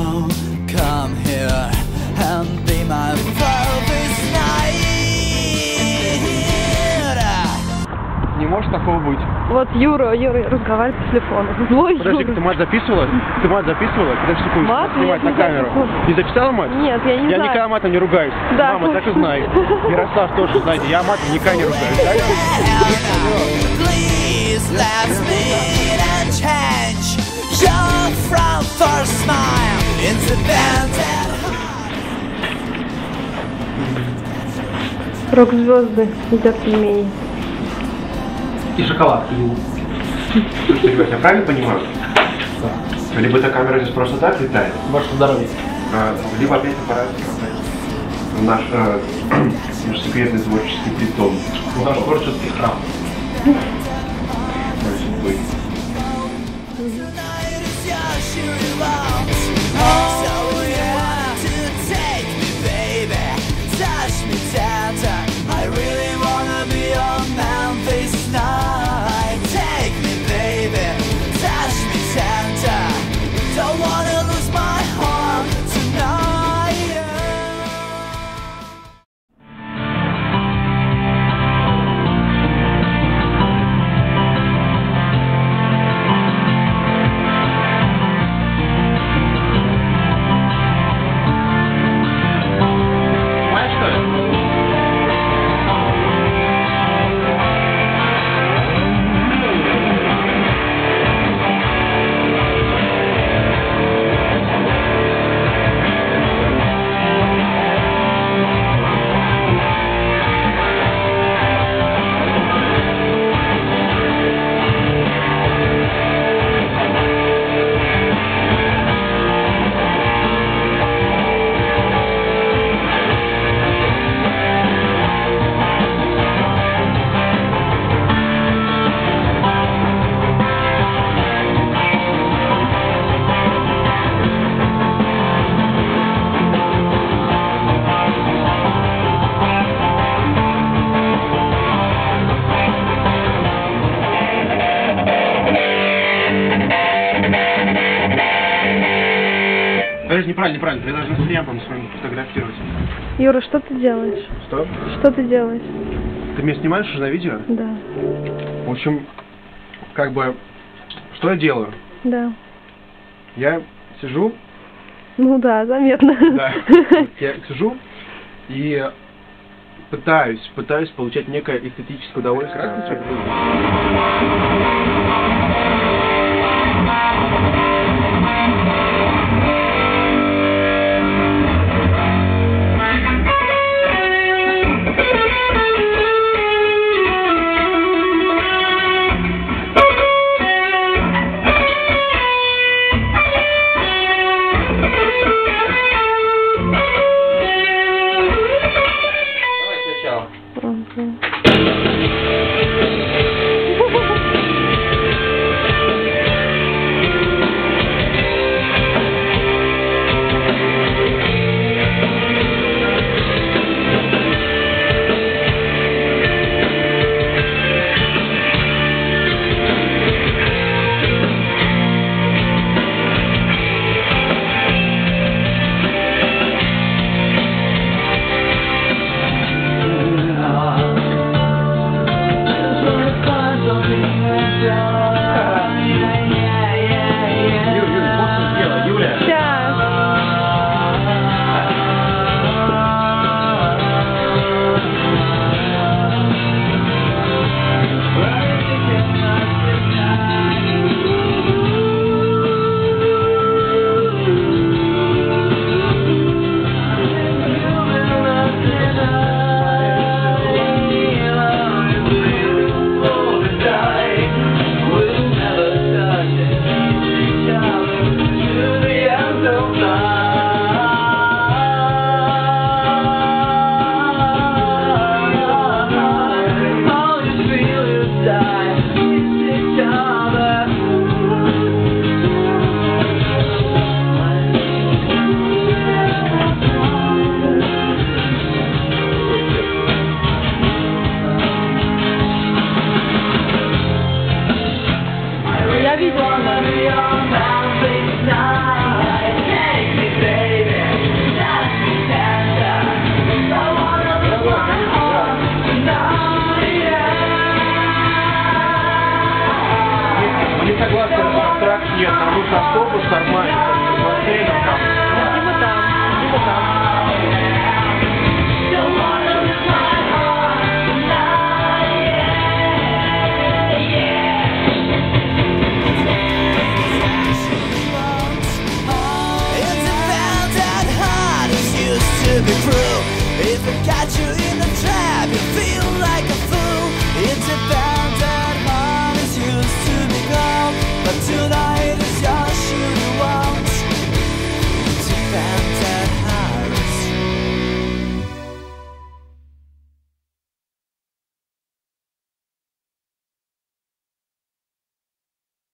come here and be my love this night. Не может такого быть. Вот Юра разговаривает по телефону. Злой Подожди, Юра. ты мат записывала? Ты мат записывала? Подожди секунду, Мат? снимать Нет, на камеру. не Не записала мат? Нет, я не Я знаю. никогда матом не ругаюсь. Да. Мама, так и знай. Ярослав тоже знает, я матом никогда не ругаюсь. Please let's meet and change your frown for a smile. Independent. Рок-звезды едят пельмени. И шоколадки. Слушайте, ребят, я правильно понимаю? Да. Либо эта камера здесь просто так летает. Ваше здоровье. Либо опять аппарат. Наш секретный творческий притон. Наш творческий храм. Судьбы. Tonight is your shooting box. So you have to take me, baby. Touch me tender. I really wanna be your man this night. Take me, baby. Touch me tender. Don't wanna lose my heart tonight. Понимаешь, что ли? Подожди, неправильно. Ты должен с темпом своим фотографировать. Юра, что ты делаешь? Что? Что ты делаешь? Ты меня снимаешь уже на видео? Да. В общем, как бы, что я делаю? Да. Я сижу, Ну да, заметно. да, я сижу и пытаюсь получать некое эстетическое удовольствие.